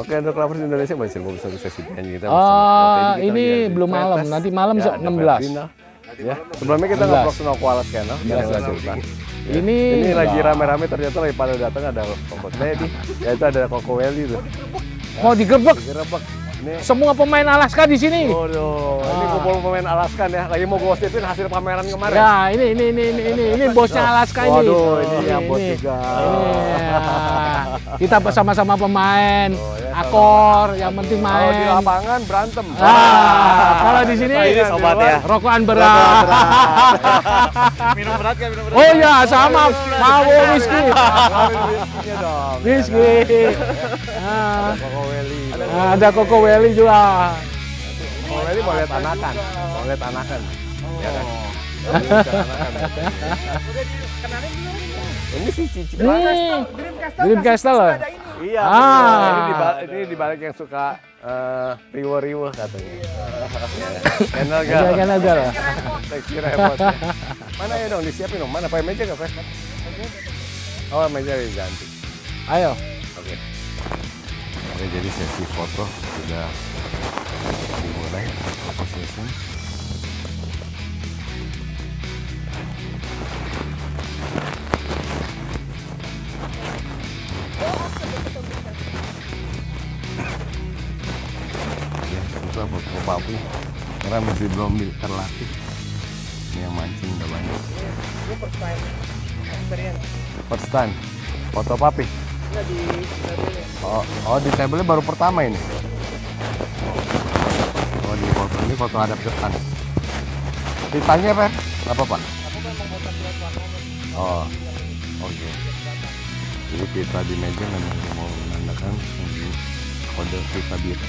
Candle Lovers Indonesia masih mau bisa sesi nyanyi kita. Oh, ini belum malam. Nanti malam ya, 16. Ya, sebelumnya kita nge-vlog Snow Koala Channel dari Sultan. Ya. Ini lagi rame-rame, ternyata lagi pada datang ada Kokot Lady, yaitu ada Koko Welly tuh. Mau digerebek. Digerebek. Ini semua pemain Alaska di sini. Waduh, ini kumpul pemain Alaska ya. Lagi mau gosipin hasil pameran kemarin. Ya, ini bosnya Alaska ini. Waduh, ini ya bos juga. Kita bersama-sama pemain. Akor, yang penting main. Kalau di lapangan berantem. Kalau di sini ini sobat ya. Rokokan berat. Minum berat kan, minum berat. Oh iya, sama. Mau whisky. Whisky. Koko Welly. Ada Koko Welly juga. Koko Welly mau lihat anakan. Mau lihat anakan. Ya kan? Ini si Cici. Dream Castle loh. Iya. Ini dibalik yang suka riwe-riwe katanya. Channel gal. Iya, Channel gal. Seksi repot. Mana ya dong disiapin dong. Mana pakai meja nggak Pak? Oh meja diganti. Ayo. Oke. Oke, jadi sesi foto sudah dimulai. Foto session. Susah buat papi karena masih belum terlatih. Ini yang mancing udah banyak. Ini first time experience. First time foto papi. Enggak di Oh di tabelnya baru pertama ini. Oh di foto ini foto hadap depan. Ditanya Pak, apa Pak? Oh oke. Jadi kita di meja mau menandakan kode kita biru.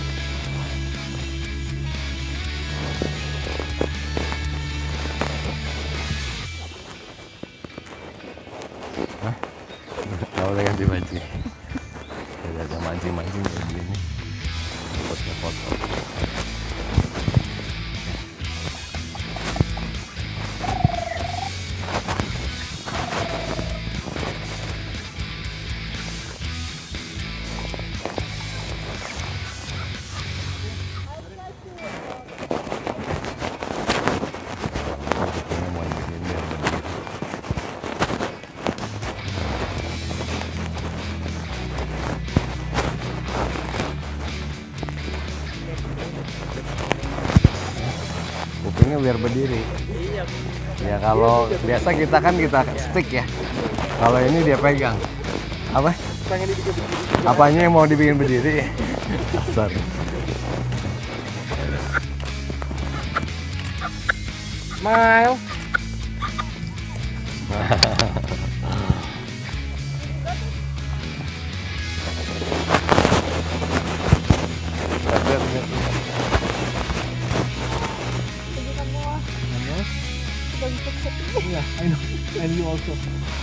Kalau udah ganti mancing, ada mancing kayak gini, foto. Kupingnya biar berdiri. Ya kalau biasa kita stick ya. Kalau ini dia pegang. Apa? Apanya yang mau dibikin berdiri? Dasar. Smile. Yeah, I know. And you also.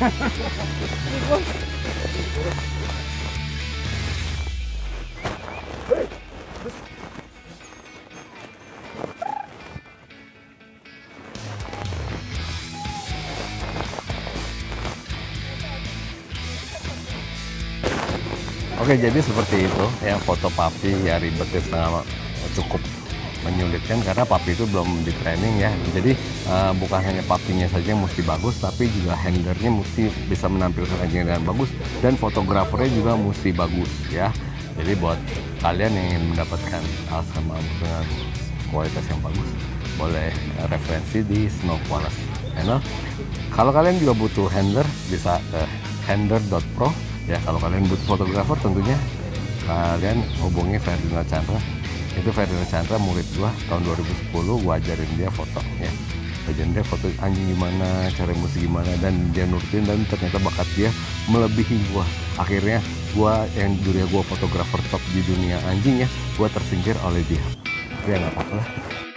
Oke, jadi seperti itu yang foto papi ya ribetnya cukup menyulitkan karena papi itu belum di training ya. Jadi bukan hanya papinya saja yang mesti bagus, tapi juga handlernya mesti bisa menampilkan anjing dengan bagus dan fotografernya juga mesti bagus ya. Jadi buat kalian yang ingin mendapatkan Alaska Mammoth dengan kualitas yang bagus, boleh referensi di Snow Koala Channel. Kalau kalian juga butuh handler, bisa ke handler.pro ya. Kalau kalian butuh fotografer, tentunya kalian hubungi Ferdinand Chandra. Itu Ferdinand Chandra murid gua tahun 2010, gua ajarin dia foto ya. Ajarin dia foto anjing gimana, cara musik gimana, dan dia nurutin dan ternyata bakat dia melebihi gua. Akhirnya gua yang dulunya gua fotografer top di dunia anjing ya, gua tersingkir oleh dia. Tapi ya nggak apa-apa lah.